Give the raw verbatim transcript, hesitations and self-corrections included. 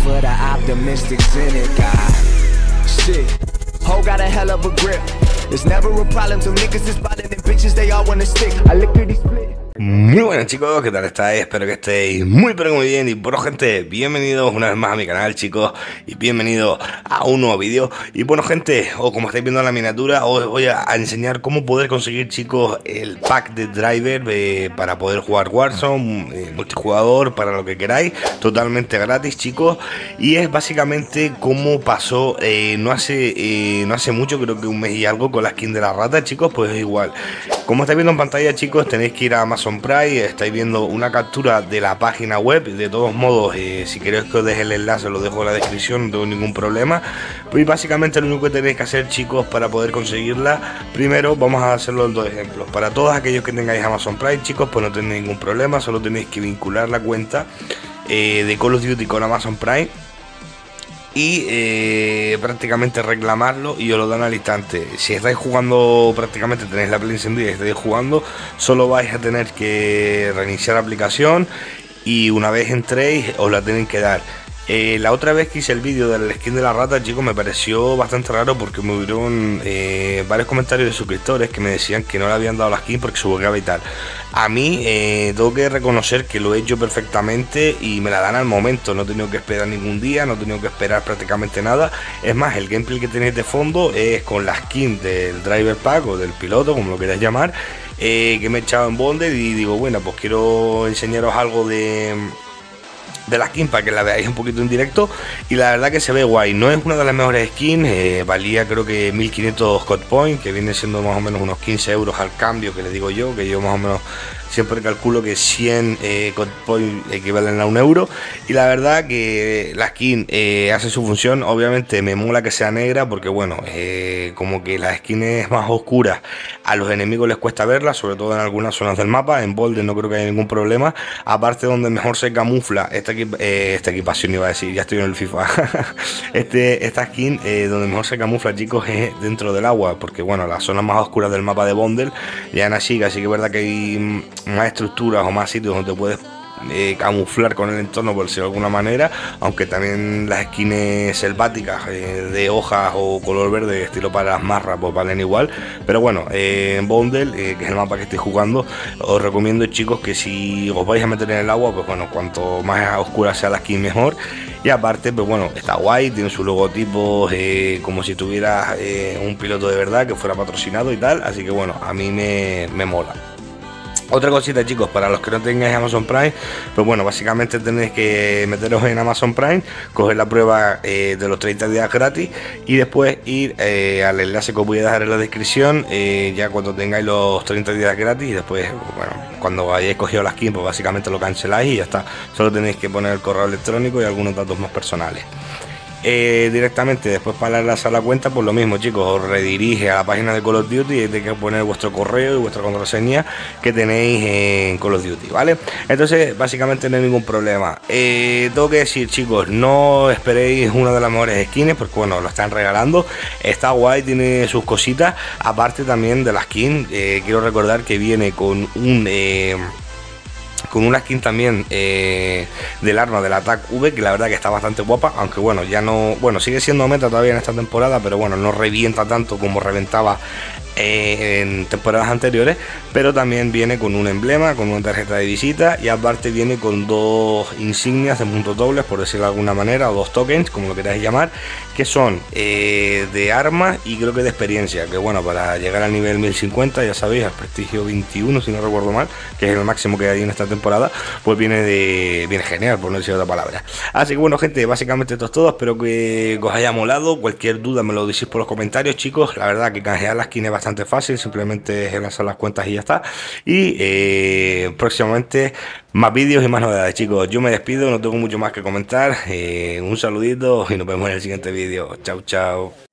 for the optimistic cynic. Ah, shit, ho got a hell of a grip. It's never a problem till niggas is spotting and bitches they all wanna stick. I lickety split. Muy buenas chicos, ¿qué tal estáis? Espero que estéis muy pero muy bien. Y bueno gente, bienvenidos una vez más a mi canal chicos, y bienvenidos a un nuevo vídeo. Y bueno gente, o como estáis viendo en la miniatura, os voy a enseñar cómo poder conseguir chicos el pack de driver eh, para poder jugar Warzone, eh, multijugador, para lo que queráis, totalmente gratis chicos. Y es básicamente como pasó eh, no, hace, eh, no hace mucho, creo que un mes y algo, con la skin de la rata chicos, pues es igual. Como estáis viendo en pantalla chicos, tenéis que ir a Amazon Prime, estáis viendo una captura de la página web. De todos modos, eh, si queréis que os deje el enlace, lo dejo en la descripción, no tengo ningún problema. Pues básicamente lo único que tenéis que hacer chicos para poder conseguirla, primero vamos a hacerlo en dos ejemplos. Para todos aquellos que tengáis Amazon Prime chicos, pues no tenéis ningún problema, solo tenéis que vincular la cuenta eh, de Call of Duty con Amazon Prime y eh, prácticamente reclamarlo y os lo dan al instante. Si estáis jugando, prácticamente tenéis la Play encendida y estáis jugando, solo vais a tener que reiniciar la aplicación y una vez entréis os la tienen que dar. Eh, la otra vez que hice el vídeo de la skin de la rata chicos, me pareció bastante raro porque me hubieron eh, varios comentarios de suscriptores que me decían que no le habían dado la skin porque se bugueaba y tal. A mí eh, tengo que reconocer que lo he hecho perfectamente y me la dan al momento. No he tenido que esperar ningún día, no he tenido que esperar prácticamente nada. Es más, el gameplay que tenéis de fondo es con la skin del driver pack o del piloto, como lo queráis llamar, eh, que me he echado en Bonded y digo, bueno, pues quiero enseñaros algo de... de la skin para que la veáis un poquito en directo. Y la verdad que se ve guay. No es una de las mejores skins, eh, valía creo que mil quinientos code point, que viene siendo más o menos unos quince euros al cambio, que le digo yo, que yo más o menos siempre calculo que cien eh, code point equivalen a un euro. Y la verdad que la skin eh, hace su función. Obviamente me mola que sea negra porque bueno, eh, como que las skins más oscuras a los enemigos les cuesta verlas, sobre todo en algunas zonas del mapa. En Boulder no creo que haya ningún problema. Aparte, donde mejor se camufla esta, eh, esta equipación, iba a decir, ya estoy en el FIFA. este, esta skin eh, donde mejor se camufla chicos es dentro del agua, porque bueno, las zonas más oscuras del mapa de Bondel ya en así, así que es verdad que hay más estructuras o más sitios donde te puedes Eh, camuflar con el entorno, por decirlo de alguna manera, aunque también las skins selváticas eh, de hojas o color verde estilo para las marras pues valen igual. Pero bueno, eh, en Bondel, eh, que es el mapa que estoy jugando, os recomiendo chicos que si os vais a meter en el agua, pues bueno, cuanto más oscura sea la skin mejor. Y aparte, pues bueno, está guay, tiene su logotipo eh, como si tuviera eh, un piloto de verdad que fuera patrocinado y tal, así que bueno, a mí me, me mola. Otra cosita chicos, para los que no tengáis Amazon Prime, pues bueno, básicamente tenéis que meteros en Amazon Prime, coger la prueba eh, de los treinta días gratis y después ir eh, al enlace que os voy a dejar en la descripción, eh, ya cuando tengáis los treinta días gratis, y después, bueno, cuando hayáis cogido la skin, pues básicamente lo canceláis y ya está. Solo tenéis que poner el correo electrónico y algunos datos más personales. Eh, directamente después para enlazar la cuenta, pues lo mismo chicos, os redirige a la página de Call of Duty y tenéis que poner vuestro correo y vuestra contraseña que tenéis en Call of Duty, ¿vale? Entonces básicamente no hay ningún problema. eh, tengo que decir chicos, no esperéis una de las mejores skins porque bueno, lo están regalando, está guay, tiene sus cositas. Aparte también de la skin, eh, quiero recordar que viene con un... Eh, con una skin también eh, del arma del Attack V, que la verdad que está bastante guapa, aunque bueno, ya no, bueno, sigue siendo meta todavía en esta temporada, pero bueno, no revienta tanto como reventaba eh, en temporadas anteriores. Pero también viene con un emblema, con una tarjeta de visita, y aparte viene con dos insignias de puntos dobles, por decirlo de alguna manera, o dos tokens, como lo queráis llamar, que son eh, de armas y creo que de experiencia, que bueno, para llegar al nivel mil cincuenta, ya sabéis, al prestigio veintiuno si no recuerdo mal, que es el máximo que hay en esta temporada, pues viene de viene genial, por no decir otra palabra. Así que bueno gente, básicamente esto es todo, espero que os haya molado. Cualquier duda me lo decís por los comentarios chicos. La verdad que canjear la skin es bastante fácil, simplemente es enlazar las cuentas y ya está. Y eh, próximamente más vídeos y más novedades chicos. Yo me despido, no tengo mucho más que comentar. eh, un saludito y nos vemos en el siguiente vídeo. Chao chao.